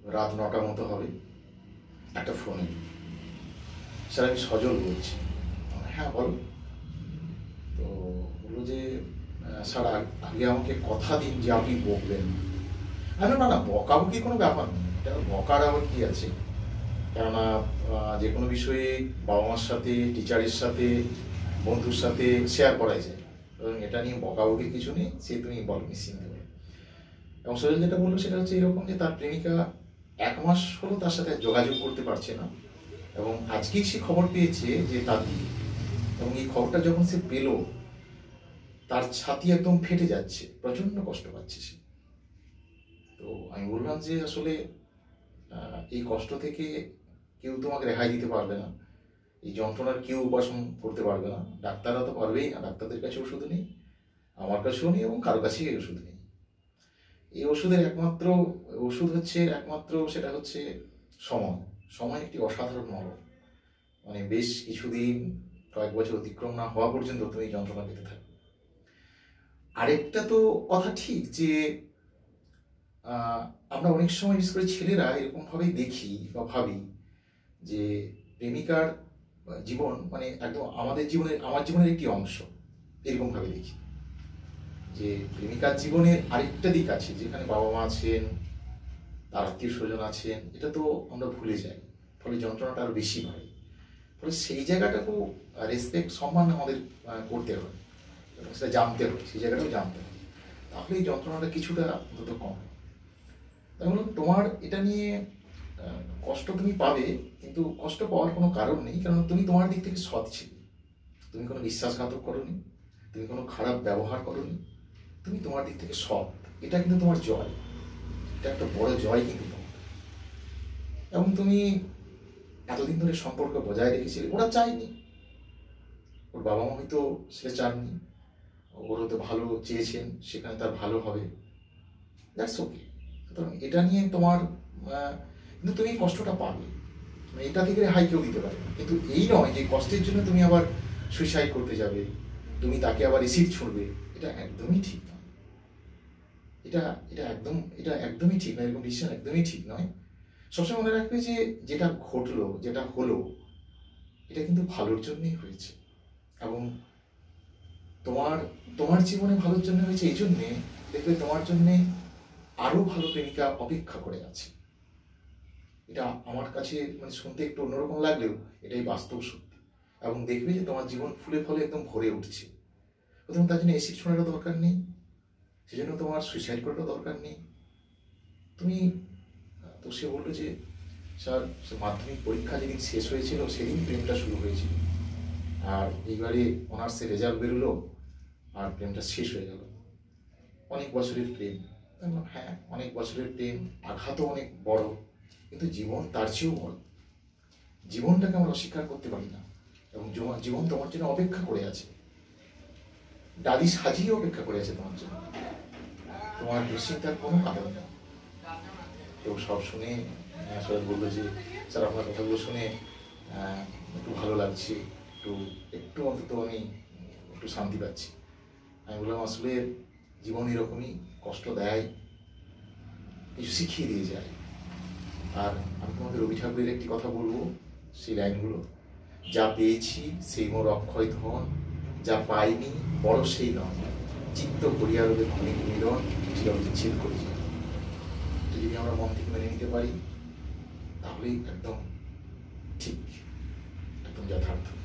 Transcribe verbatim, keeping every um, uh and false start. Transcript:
রাত নটার মতো হবে, একটা ফোন এলো। স্যার আমি সজল বলছি। হ্যাঁ বলো। তো বললো যে স্যার আগে আমাকে কথা দিন যে আপনি বকবেন। আমি না না বকাবকি কোনো ব্যাপার নেই, এটা বকার আবার কি আছে, কেননা যে কোনো বিষয়ে বাবা মার সাথে, টিচারের সাথে, বন্ধুর সাথে শেয়ার করাই যায়, এবং এটা নিয়ে বকাবকির কিছু নেই, সে তুমি বলো নিশ্চিন্তে বলো। এবং সজল যেটা বললো সেটা হচ্ছে এরকম যে তার প্রেমিকা এক মাস হলো তার সাথে যোগাযোগ করতে পারছে না, এবং আজকেই সে খবর পেয়েছে যে তার দিকে, এবং এই খবরটা যখন সে পেল তার ছাতি একদম ফেটে যাচ্ছে, প্রচণ্ড কষ্ট পাচ্ছে সে। তো আমি বললাম যে আসলে এই কষ্ট থেকে কেউ তোমাকে রেহাই দিতে পারবে না, এই যন্ত্রণার কেউ উপাসন করতে পারবে না, ডাক্তাররা তো পারবেই না, ডাক্তারদের কাছে ওষুধ নেই, আমার কাছেও নেই, এবং কারো কাছেই এই ওষুধ নেই। এই ওষুধের একমাত্র ওষুধ হচ্ছে একমাত্র সেটা হচ্ছে সময়। সময় একটি অসাধারণ মরণ, মানে বেশ কিছুদিন, কয়েক বছর অতিক্রম না হওয়া পর্যন্ত তুমি যন্ত্রণা পেতে থাকবে। আরেকটা তো কথা ঠিক যে আমরা অনেক সময় বিশেষ করে ছেলেরা এরকমভাবেই দেখি বা ভাবি যে প্রেমিকার জীবন মানে একদম আমাদের জীবনের আমার জীবনের একটি অংশ, এরকমভাবে দেখি যে প্রেমিকার জীবনের আরেকটা দিক আছে, যেখানে বাবা মা আছেন, তার আত্মীয় স্বজন আছেন, এটা তো আমরা ভুলে যাই, ফলে যন্ত্রণাটা আরও বেশি হয়। ফলে সেই জায়গাটাকেও রেসপেক্ট, সম্মান আমাদের করতে হয়, এবং সেটা জানতে হয়, সেই জায়গাটাও জানতে হয়, তাহলে এই যন্ত্রণাটা কিছুটা অন্তত কম হয়। তাই বলুন, তোমার এটা নিয়ে কষ্ট তুমি পাবে, কিন্তু কষ্ট পাওয়ার কোনো কারণ নেই, কারণ তুমি তোমার দিক থেকে সৎ ছিলে, তুমি কোনো বিশ্বাসঘাতক করোনি, তুমি কোনো খারাপ ব্যবহার করোনি, তুমি তোমার দিক থেকে সৎ, এটা কিন্তু তোমার জয়, এটা একটা বড় জয় কিন্তু তোমার। এবং তুমি এতদিন ধরে সম্পর্ক বজায় রেখেছিলে, ওরা চায়নি, ওর বাবা মা হয়তো সে চাননি, ওর হয়তো ভালো চেয়েছেন, সেখানে তার ভালো হবে, দ্যাটস ওকে। সুতরাং এটা নিয়ে তোমার কিন্তু তুমি কষ্টটা পাবে, এটা থেকে রেহাই কেউ দিতে পারে না, কিন্তু এই নয় যে কষ্টের জন্য তুমি আবার সুইসাইড করতে যাবে, তুমি তাকে আবার এসিড ছুড়বে, এটা একদমই ঠিক নয়, এটা এটা একদম এটা একদমই ঠিক নয়, এরকম ডিসিশন একদমই ঠিক নয়। সবসময় মনে রাখবে যে যেটা ঘটলো, যেটা হলো, এটা কিন্তু ভালোর জন্যই হয়েছে, এবং তোমার তোমার জীবনে ভালোর জন্য হয়েছে, এই জন্যে দেখবে তোমার জন্যে আরো ভালো প্রেমিকা অপেক্ষা করে আছে। এটা আমার কাছে মানে শুনতে একটু অন্যরকম লাগলেও এটাই বাস্তব সত্যি, এবং দেখবে যে তোমার জীবন ফুলে ফলে একদম ভরে উঠছে। প্রথম তার জন্য এসিড ছোঁড়ারও দরকার নেই, সেজন্য তোমার সুইসাইড করারও দরকার নেই। তুমি তো সে বললো যে স্যার মাধ্যমিক পরীক্ষা যেদিন শেষ হয়েছিল সেদিন প্রেমটা শুরু হয়েছিল, আর এইবারে অনার্সের রেজাল্ট বেরোলো আর প্রেমটা শেষ হয়ে গেল। অনেক বছরের প্রেম, হ্যাঁ অনেক বছরের প্রেম, আঘাতও অনেক বড়, কিন্তু জীবন তার চেয়েও বড়। জীবনটাকে আমরা অস্বীকার করতে পারি না, এবং জীবন তোমার জন্য অপেক্ষা করে আছে, ডালি সাজিয়ে অপেক্ষা করে আছে তোমার জন্য, তোমার দুশ্চিন্তার কোনো কারণ নেই। তো সব শুনে আসলে বললো যে স্যার আপনার কথাগুলো শুনে একটু ভালো লাগছে, একটু একটু অন্তত আমি একটু শান্তি পাচ্ছি। আমি বললাম আসলে জীবন এরকমই, কষ্ট দেয়, কিছু শিখিয়ে দিয়ে যায়। আর আমি তোমাদের রবি ঠাকুরের একটি কথা বলবো, সেই লাইনগুলো, যা পেয়েছি সেই মোর অক্ষয় ধন, যা পাইনি বড় সেই নয়, চিত্ত করিয়া রবে ক্ষণিক মিলন, চিরবিচ্ছেদ করি। যদি আমরা মন থেকে মেনে নিতে পারি তাহলেই একদম ঠিক, একদম যথার্থ।